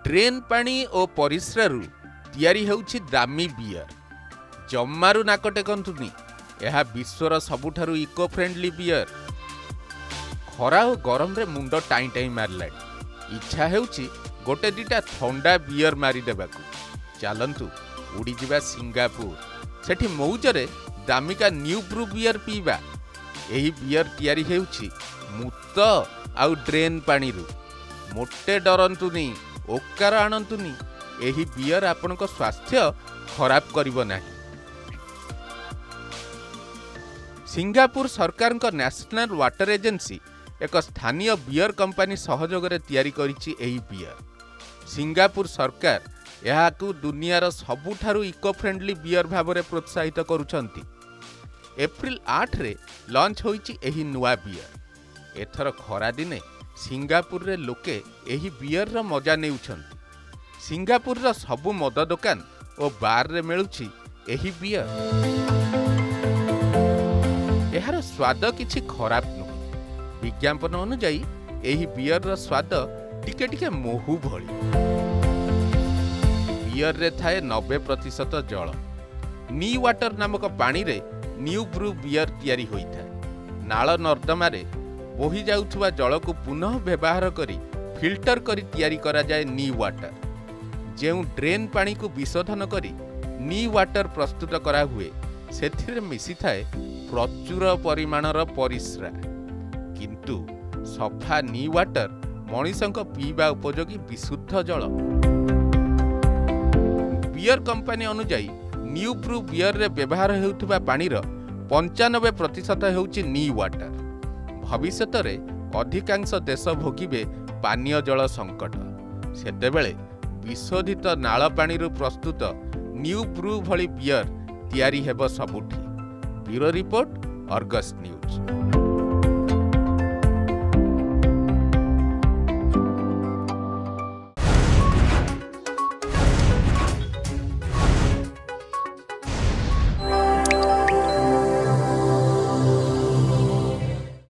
Drain पानी और परिस्रारू तैयारी हेउछि दामी बियर। जम्मारू नाक टेकंतुनी, यह विश्वर सबुठारु इको फ्रेंडली बियर। खरा और गरम रे मुंड टाई टाई मारलाणी। इच्छा हेउछि गोटे दिटा ठंडा बियर मारी देबाकू। चलंतु उड़ी जिबा सिंगापुर, सेठी मौजरे दामिका न्यूब्रू बियर पीबा। एही बियर तैयारी हेउछि मुत आउ ड्रेन पानी रू। मोटे डरंतुनी, ओकार आणंतुनी। एही बियर आपनको स्वास्थ्य खराब करिवो नाही। सिंगापुर सरकार नेशनल वाटर एजेंसी एक स्थानीय बियर कंपनी सहयोगरे तैयारी करिछि एही बियर। सिंगापुर सरकार यहाकू दुनियार सबुठारु इको फ्रेंडली बियर भावरे प्रोत्साहित करुछंती। एप्रिल 8 रे लॉन्च होईछि एही नुआ बियर। एथर खरा दिने सिंगापुर रे लोके एही बियर रो मजा नेउछंती। सिंगापुर रो सबु मद दुकान और बार रे मिलुछि एही बियर। एहार स्वाद किछि खराब नुहे। विज्ञापन अनुसार एही बियर रो स्वाद टिके टिके मोहु भली। बियर रे थाए 90% जल। नीवाटर नामक पानी रे न्यूब्रू बियर तैयारी होइथाय। नाଳ नर्दमारे बोही जाउथुवा जल को पुनः व्यवहार करी फिल्टर करी तैयारी करा जाए नीवाटर। जेउ ड्रेन पानी को विशोधन करी नीवाटर प्रस्तुत करा हुए, सेथिरे मिसी थाए प्रचुर परिमाणर परिस्रा। किंतु सफा नीवाटर मनीषक पीवा उपयोगी विशुद्ध जल। बियर कंपनी अनुसार न्यूब्रू बियर रे व्यवहार हेउथुवा पानीर 95% हेउछि नीवाटर। भविष्यत रे अधिकांश देश भोगिबे पानीय जल संकट। सेतेबेले विशोधित नाଳ पानीरू प्रस्तुत न्यूब्रू भली बियर तैयारी हेब सबुठी। Bureau report, Argus news.